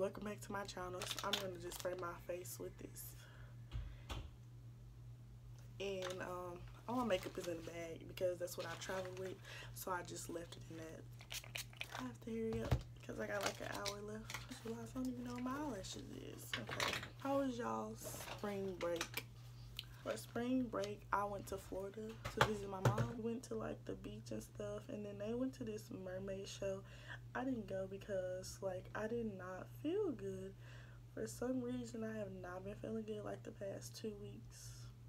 welcome back to my channel. So I'm gonna just spray my face with this, and all my makeup is in the bag because that's what I travel with, so I just left it in that. I have to hurry up because I got like an hour left. I don't even know what my eyelashes is. Okay, how was y'all's spring break? For spring break, I went to Florida to visit my mom. We went to like the beach and stuff, and then they went to this mermaid show. I didn't go because like I did not feel good. For some reason, I have not been feeling good like the past 2 weeks.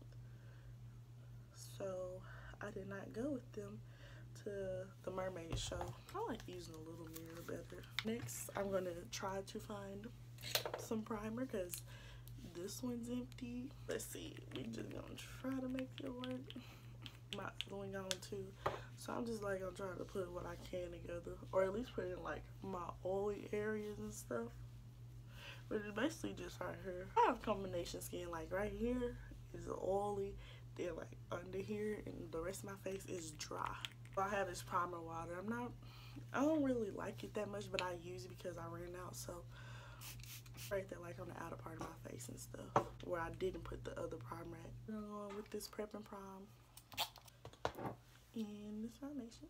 So I did not go with them to the mermaid show. I like using a little mirror better. Next, I'm gonna try to find some primer because this one's empty. Let's see, we just gonna try to make it work. My going on too, so I'm just like gonna try to put what I can together, or at least put in like my oily areas and stuff. But it's basically just right here. I have combination skin, like right here is oily, then like under here, and the rest of my face is dry. I have this primer water. I don't really like it that much, but I use it because I ran out. So right there, like on the outer part of my face and stuff, where I didn't put the other primer at. I'm going with this Prep and Prime and this foundation.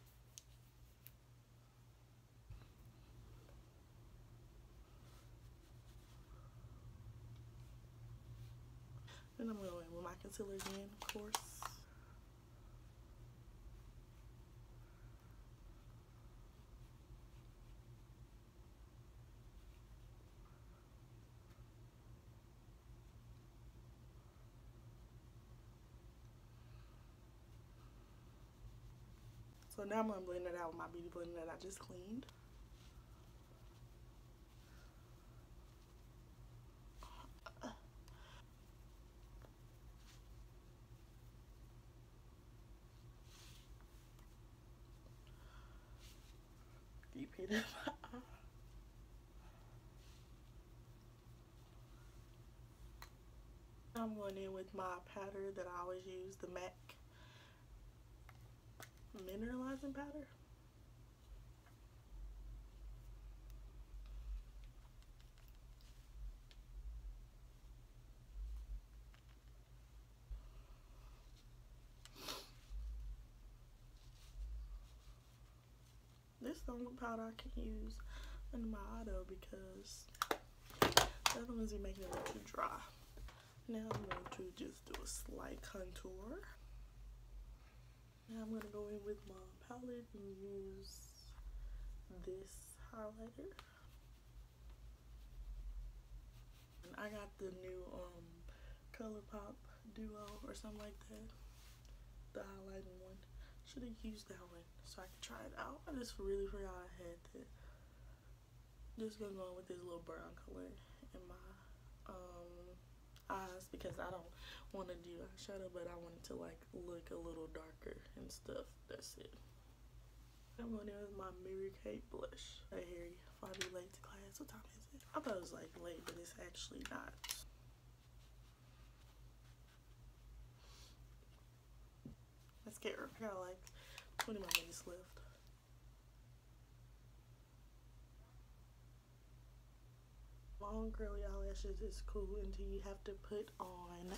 Then I'm going with my concealer again, of course. So now I'm going to blend it out with my beauty blender that I just cleaned. Deep hit in my eye. I'm going in with my powder that I always use, the MAC Mineralizing Powder. This is the only powder I can use under my eye though, because the other ones are making it a little too dry. Now I'm going to just do a slight contour. Now I'm going to go in with my palette and use this highlighter. And I got the new ColourPop Duo or something like that. The highlighting one. Should have used that one so I could try it out. I just really forgot I had that. Just gonna go with this little brown color in my eyes because I don't want to do eyeshadow, but I want it to like look a little darker and stuff. That's it. I'm going in with my Mary Kate blush. Hey Harry, if I be late to class, what time is it? I thought it was like late, but it's actually not. Let's get her. I got like 20 more minutes left. Long curly eyelashes is cool until you have to put on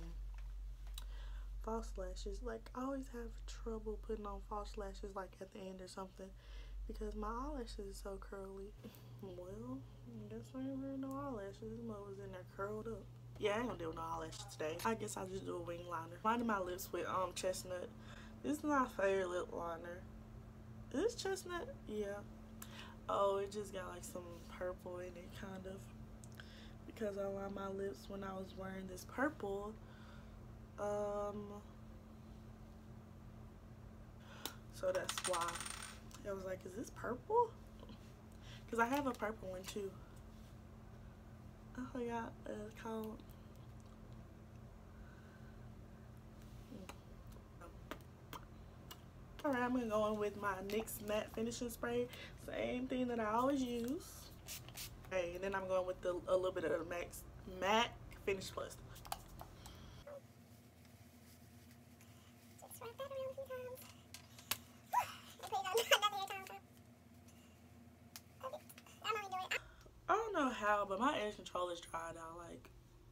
false lashes. Like I always have trouble putting on false lashes like at the end or something because my eyelashes is so curly. Well, I guess I ain't wearing no eyelashes. This mother was in there curled up. Yeah, I ain't gonna do no eyelashes today. I guess I'll just do a wing liner. Lining my lips with Chestnut. This is my favorite lip liner. Is this Chestnut? Yeah. Oh, it just got like some purple in it, kind of. Because I lined my lips when I was wearing this purple. So that's why. I was like, is this purple? Because I have a purple one too. I forgot it's called. Alright, I'm going to go in with my NYX Matte Finishing Spray. Same thing that I always use. Okay, and then I'm going with a little bit of the MAC Finish Plus. Just wrap that around a few times. I don't know how, but my edge controllers dried out. Like,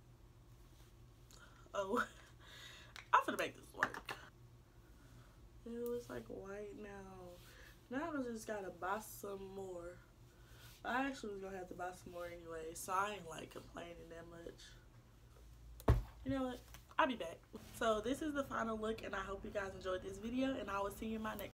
oh, I'm gonna make this work. Ew, it's like white now. Now I just gotta buy some more. I actually was gonna have to buy some more anyway, so I ain't like complaining that much. You know what? I'll be back. So this is the final look, and I hope you guys enjoyed this video, and I will see you in my next